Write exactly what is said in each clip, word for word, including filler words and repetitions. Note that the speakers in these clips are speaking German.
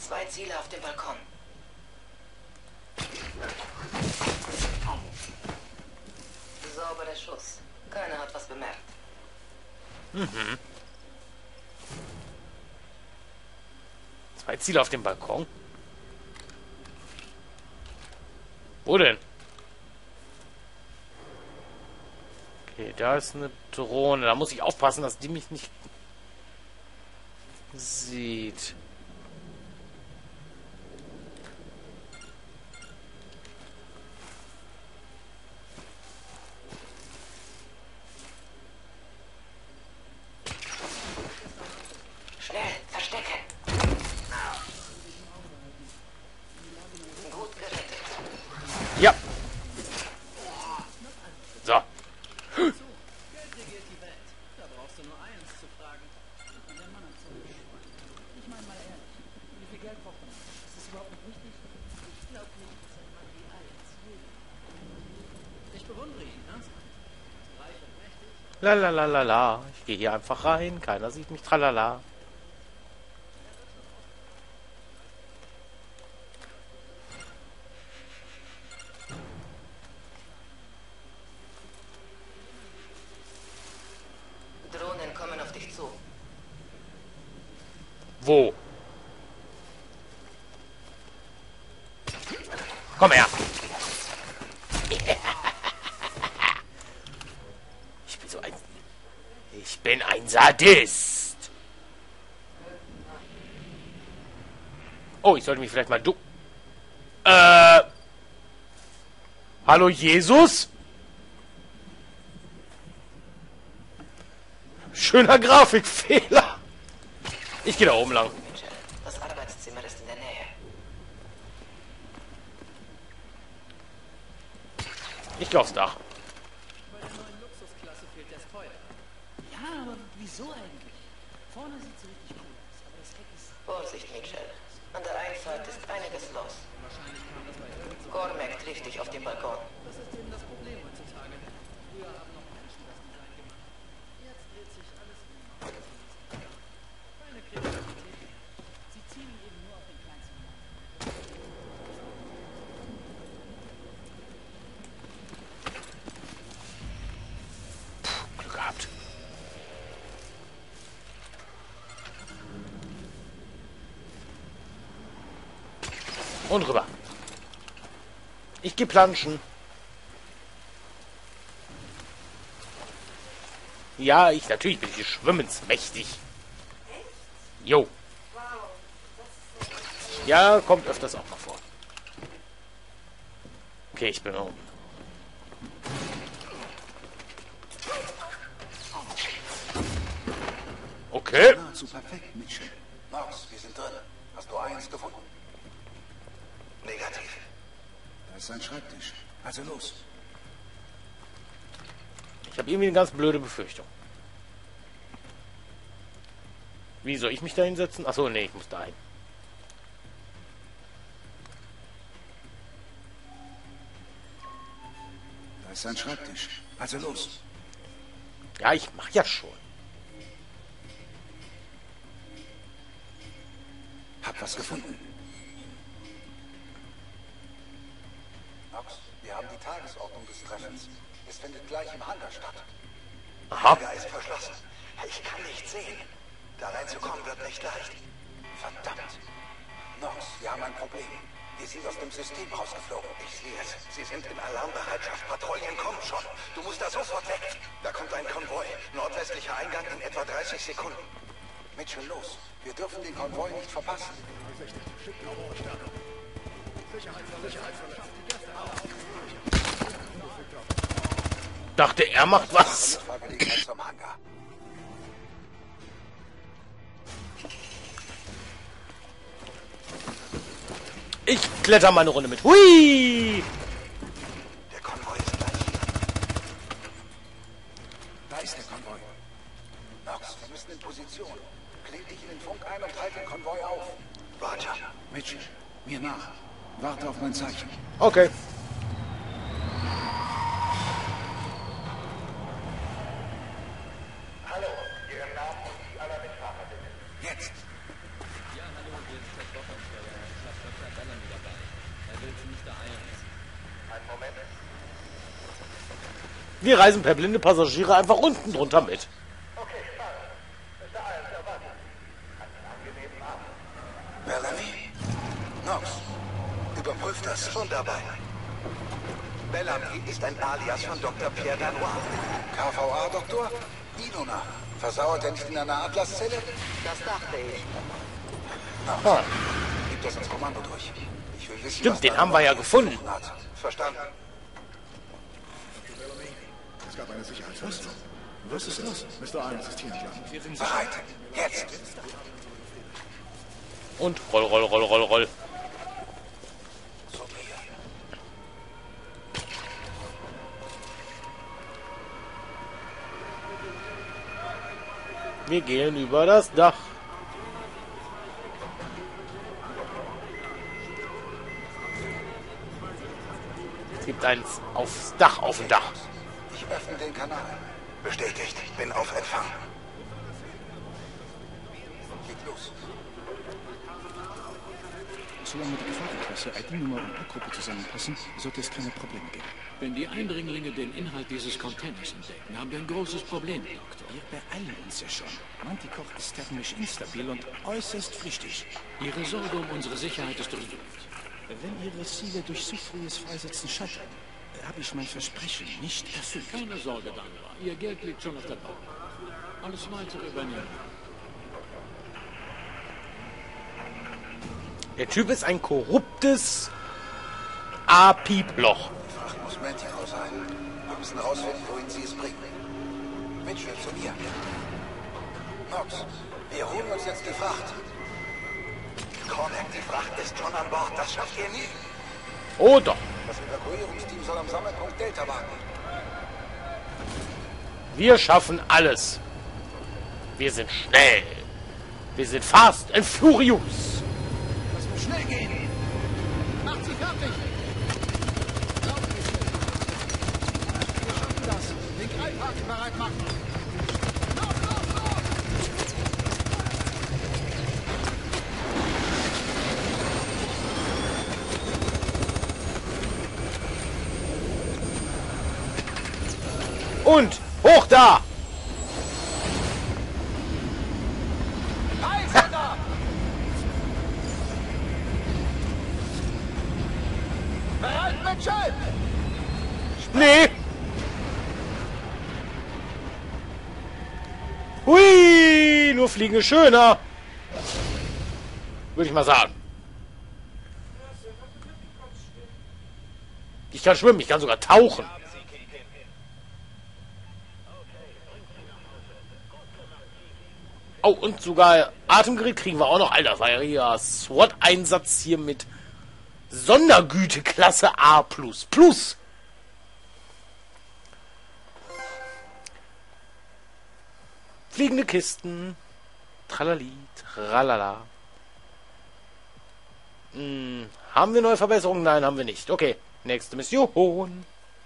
Zwei Ziele auf dem Balkon. Sauberer Schuss. Keiner hat was bemerkt. Mhm. Zwei Ziele auf dem Balkon? Wo denn? Okay, da ist eine Drohne. Da muss ich aufpassen, dass die mich nicht sieht. Schnell, verstecken. Gut gerettet. Ja. So. La la la la la. Ich gehe hier einfach rein. Keiner sieht mich. Tralala. Drohnen kommen auf dich zu. Wo? Komm her. Ich bin so ein... Ich bin ein Sadist. Oh, ich sollte mich vielleicht mal du... Äh... Hallo Jesus? Schöner Grafikfehler. Ich gehe da oben lang. Mitchell, das Arbeitszimmer ist in der Nähe. Ich gehe aufs Dach. Bei der neuen Luxusklasse fehlt das Feuer. Ja, aber wieso eigentlich? Vorne sieht es richtig cool aus, aber das Heck ist... Vorsicht, Mitchell. An der Einfahrt ist einiges los. Wahrscheinlich kam das bei irgend so... Cormac trifft dich auf dem Balkon. Das ist eben das Problem heutzutage. Früher haben noch Menschen das Design gemacht. Jetzt dreht sich alles um die Maus. Keine Kreativität mehr. Sie zielen eben nur auf den kleinsten Mann. Glück gehabt. Und rüber. Ich gehe planschen. Ja, ich natürlich bin ich schwimmensmächtig. Jo. Ja, kommt öfters auch mal vor. Okay, ich bin oben. Okay. Nahezu perfekt, Mitchell. Knox, wir sind drin. Hast du eins gefunden? Negativ. Da ist sein Schreibtisch. Also los. Ich habe irgendwie eine ganz blöde Befürchtung. Wie soll ich mich da hinsetzen? Achso, nee, ich muss da hin. Da ist sein Schreibtisch. Also los. Ja, ich mach ja schon. Hab was gefunden. Knox, wir haben die Tagesordnung des Treffens. Es findet gleich im Hangar statt. Aha. Der ist verschlossen. Ich kann nichts sehen. Da reinzukommen wird nicht leicht. Verdammt. Knox, wir haben ein Problem. Wir sind aus dem System rausgeflogen. Ich sehe es. Sie sind in Alarmbereitschaft. Patrouillen kommen schon. Du musst da sofort weg. Da kommt ein Konvoi. Nordwestlicher Eingang in etwa dreißig Sekunden. Mitchell, los. Wir dürfen den Konvoi nicht verpassen. Dachte, er macht was. Fahrgelegenheit zum Hangar. Ich kletter mal eine Runde mit. Hui! Der Konvoi ist gleich hier. Da ist der Konvoi. Knox, wir müssen in Position. Kling dich in den Funk ein und halt den Konvoi auf. Roger. Mitchell, mir nach. Warte auf mein Zeichen. Okay. Hallo, Ihren Namen und die aller Mitfahrer bitte. Jetzt. Ja, hallo, hier ist Ted Bock. Wir reisen per blinde Passagiere einfach unten drunter mit. Bellamy? Nox, überprüft das. Schon dabei. Bellamy ist ein Alias von Doktor Pierre Danois. K V A-Doktor? Ilona. Versauert er nicht in einer Atlaszelle? Das dachte ich. Ah. Gib das ins Kommando durch. Ich will wissen, Stimmt, was den da haben wir ja gefunden. hat. Verstanden. Es gab eine Sicherheitsverletzung. Was ist los? Mister Irons ist hier nicht lang. Bereit. Jetzt. Und roll, roll, roll, roll, roll. So hier. Wir gehen über das Dach. Es gibt eins aufs Dach, auf dem Dach. Ich öffne den Kanal. Bestätigt. Bin auf Empfang. Geht los. Solange die Gefahrenklasse I D-Nummer und A-Gruppe zusammenpassen, sollte es keine Probleme geben. Wenn die Eindringlinge den Inhalt dieses Containers entdecken, haben wir ein großes Problem, Doktor. Wir beeilen uns ja schon. Manticore ist thermisch instabil und äußerst flüchtig. Ihre Sorge um unsere Sicherheit ist durchwürdigt. Wenn Ihre Ziele durch zu frühes Freisetzen scheitern, habe ich mein Versprechen nicht erfüllt. Keine Sorge, Danwa. Ihr Geld liegt schon auf der Bank. Alles weitere übernehmen. Der Typ ist ein korruptes A-Pieploch. Die Fracht muss Manticore sein. Wir müssen rausfinden, wohin sie es bringen. Mitchell, zu mir. Nox, wir holen uns jetzt die Fracht. Cormac, die Fracht ist schon an Bord. Das schafft ihr nie. Oh doch. Das Evakuierungsteam soll am Sammelpunkt Delta warten. Wir schaffen alles. Wir sind schnell. Wir sind fast and furious. Das muss schnell gehen. Macht sie fertig! Wir schaffen das! Den Greifhaken bereit machen! Los, los, los! Und hoch da. Bereit, Mitchell! Nee. Hui, nur fliegen ist schöner. Würde ich mal sagen. Ich kann schwimmen, ich kann sogar tauchen. Oh, und sogar Atemgerät kriegen wir auch noch. Alter, das war ja SWAT-Einsatz hier mit Sondergüteklasse A plus plus. Fliegende Kisten. Tralali, tralala. Hm, haben wir neue Verbesserungen? Nein, haben wir nicht. Okay, nächste Mission.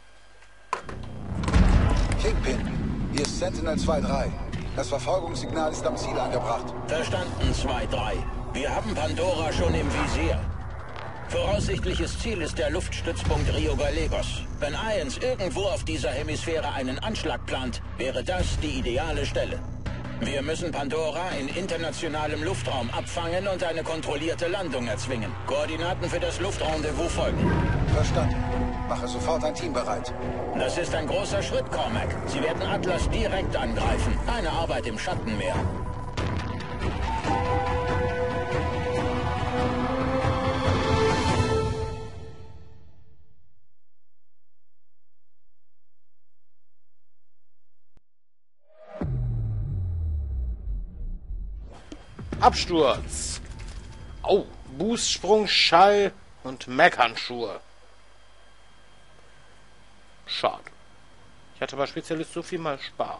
Kingpin, hier ist Sentinel zwei drei. Das Verfolgungssignal ist am Ziel angebracht. Verstanden, zwei drei. Wir haben Pandora schon im Visier. Voraussichtliches Ziel ist der Luftstützpunkt Rio Gallegos. Wenn Irons irgendwo auf dieser Hemisphäre einen Anschlag plant, wäre das die ideale Stelle. Wir müssen Pandora in internationalem Luftraum abfangen und eine kontrollierte Landung erzwingen. Koordinaten für das Luftrendezvous folgen. Verstanden. Mache sofort ein Team bereit. Das ist ein großer Schritt, Cormac. Sie werden Atlas direkt angreifen. Keine Arbeit im Schatten mehr. Absturz. Oh, Boostsprung, Schall und Mech-Handschuhe. Schade. Ich hatte bei Spezialist so viel mal Spaß.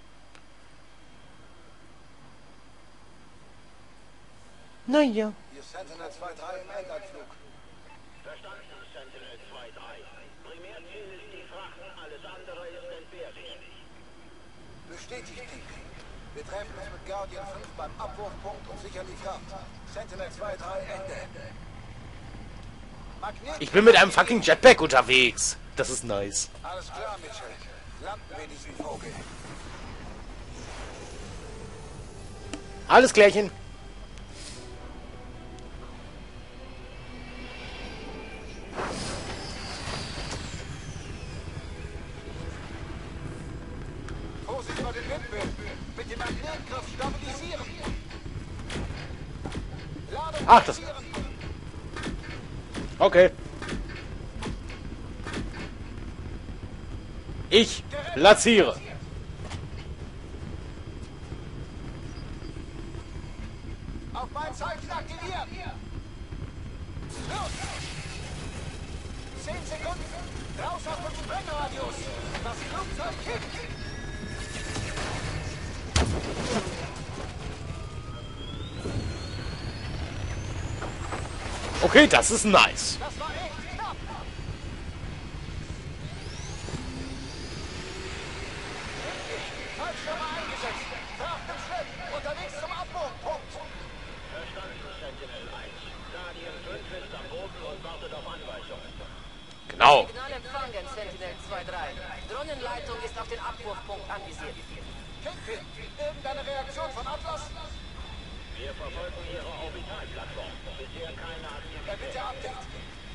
Naja. Hier ist Sentinel zwei drei im Endanflug. Verstanden, Sentinel zwei drei. Primärziel ist die Fracht, alles andere ist entbehrlich. Bestätigt, Kingpin. Wir treffen uns mit Guardian fünf beim Abwurfpunkt und sichern die Fracht. Sentinel zwei drei, Ende. Magnet Ich bin mit einem fucking Jetpack unterwegs. Das ist nice. Alles klar, Mitchell. Landen wir diesen Vogel. Alles klärchen. Vorsicht vor den Windböen. Mit dem Magnetgriff stabilisieren. Ladung Ach, das... platzieren. Okay. Ich platziere. Auf mein Zeichen aktivieren. Los! Zehn Sekunden. Raus aus dem Sprengradius. Das Flugzeug kippt. Okay, das ist nice. Das war echt knapp. Fallschirme eingesetzt. Kraft im Schritt. Unterwegs zum Abbruchpunkt. Genau. Signal empfangen, Sentinel zwei drei. Drohnenleitung ist auf den Abwurfpunkt anvisiert. Kingpin, irgendeine Reaktion von Atlas? Wir verfolgen Ihre Orbitalplattform. Bisher keine Aktivität. Ja, bitte Update.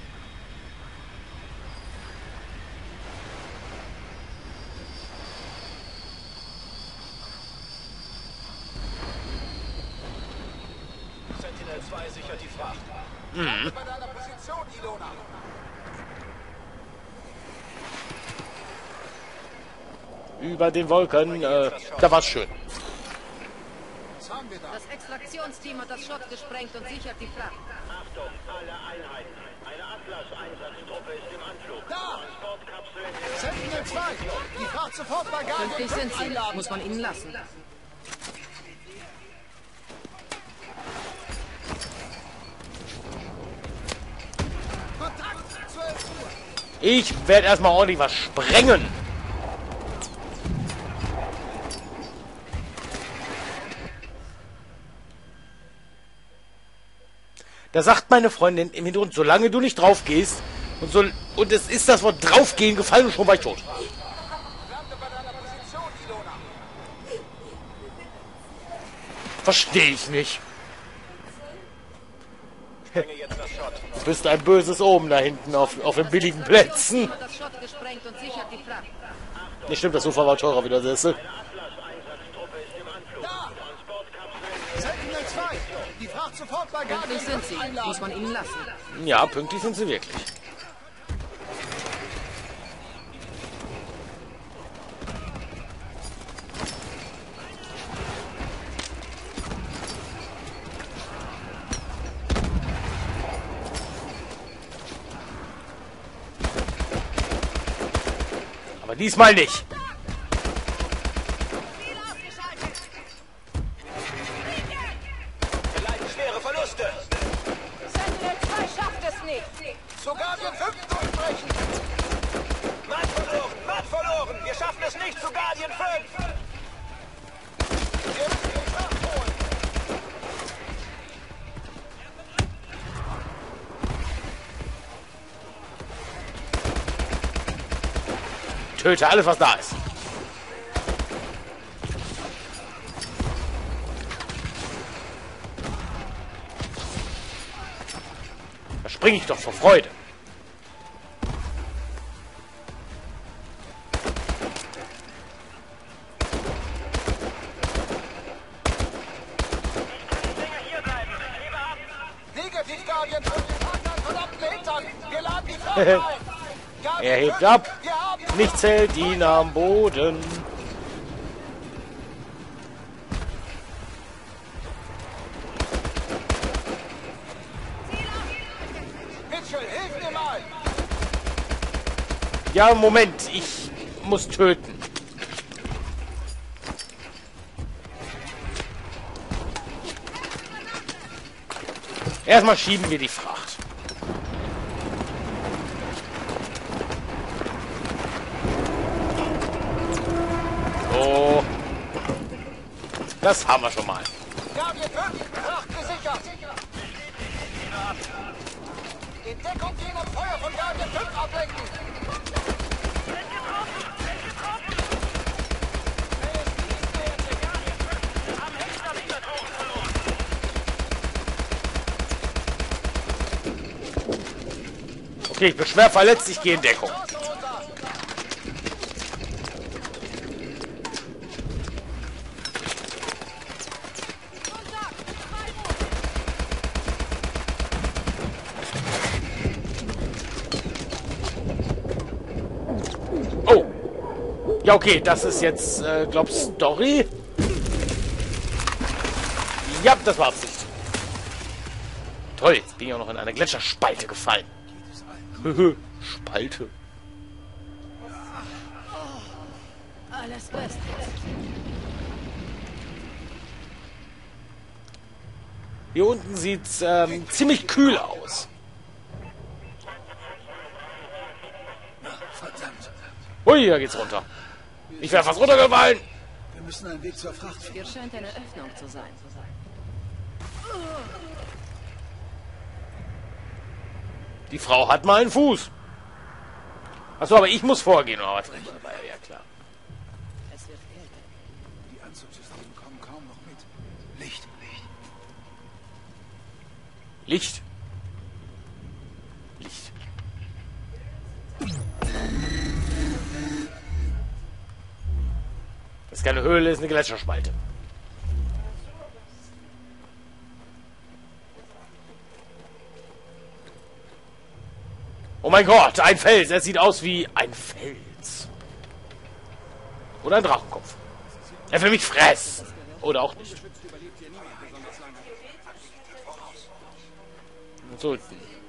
Sentinel zwei sichert die Fracht. Mhm. Bei deiner Position, Ilona. Über den Wolken, äh, da war's schön. Was haben wir da? Das Extraktionsteam hat das Schott gesprengt und sichert die Fracht. Achtung, alle Einheiten. Eine Atlas-Einsatztruppe ist im Anflug. Da! Transportkapseln... Sentinel zwei, die Fracht sofort bei Guardian Pünktlich sind fünf sie. einladen. Muss man ihnen lassen. Kontakt, zwölf Uhr. Ich werde erstmal ordentlich was sprengen. Da sagt meine Freundin im Hintergrund, solange du nicht drauf gehst, und, so, und es ist das Wort draufgehen gefallen und schon war ich tot. Lande bei deiner Position, Ilona. Verstehe ich nicht. Bringe jetzt das Shot. Du bist ein böses Omen da hinten auf, auf den billigen Plätzen. Hat das Schott gesprengt und sichert die Fracht. Nicht stimmt, das Sofa war teurer wie der Sessel. Da! Sentinel zwei, die Fracht sofort bei Guardian Pünktlich sind fünf sie. Muss einladen. man ihnen lassen. Ja, pünktlich sind sie wirklich. Aber diesmal nicht. Wir leiden schwere Verluste. Sentinel zwei schafft es nicht. Zu Guardian fünf durchbrechen. Mann verloren, Mann verloren. Wir schaffen es nicht zu Guardian fünf. Wir müssen die Fracht holen. Töte alles, was da ist. Da springe ich doch vor Freude. Negativ, Guardian fünf. Und ab Metern. Wir laden die Fracht ein. Guardian Er hebt fünf, ab. Wir haben Nicht zählt ihn am Boden. Mitchell, hilf mir mal. Ja, Moment, ich muss töten. Erstmal schieben wir die Fracht. So. Das haben wir schon mal. Guardian fünf, Fracht gesichert. In Deckung gehen und Feuer von Guardian fünf ablenken. Okay, ich bin schwer verletzt, ich gehe in Deckung. Oh. Ja, okay, das ist jetzt, äh, glaub, Story. Ja, das war Absicht. Toll, jetzt bin ich auch noch in einer Gletscherspalte gefallen. Spalte. Alles Beste. Hier unten sieht's ähm, ziemlich kühl aus. Verdammt. Ui, da geht's runter. Ich wäre fast runtergefallen. Wir müssen einen Weg zur Fracht finden. Hier scheint eine Öffnung zu sein. Die Frau hat mal einen Fuß. Achso, aber ich muss vorgehen, oder was? War ja klar. Es wird kälter. Die Anzugssysteme kommen kaum noch mit. Licht, Licht. Licht. Licht. Das ist keine Höhle, ist eine Gletscherspalte. Oh mein Gott, ein Fels. Er sieht aus wie ein Fels. Oder ein Drachenkopf. Er will mich fressen. Oder auch nicht. So,